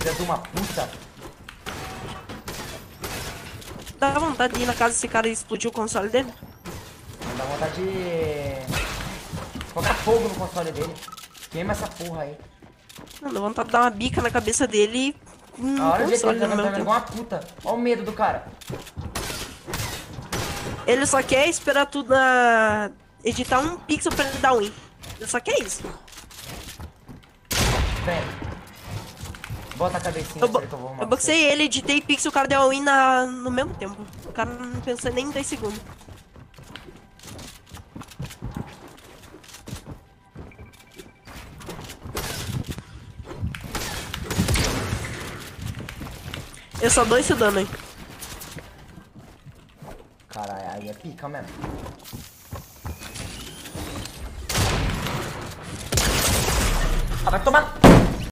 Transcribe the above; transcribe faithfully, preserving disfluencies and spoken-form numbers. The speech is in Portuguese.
filha de uma puta. Dá vontade de ir na casa desse cara e explodir o console dele? Dá vontade de colocar fogo no console dele. Queima essa porra aí. Não, dá vontade de dar uma bica na cabeça dele e um Olha o jeito que console ele tá no mesmo jogando igual tempo. uma puta. Olha o medo do cara. Ele só quer esperar tudo na... editar um pixel pra ele dar win. Ele só quer isso. Vem. Bota a cabecinha Eu, bo que eu vou arrumar eu pra boxei ele, editei pixel, o cara deu a win na... no mesmo tempo. O cara não pensou nem em dez segundos. Eu só dou esse dano aí. Caralho, aí é pica mesmo. Ah, vai tomar.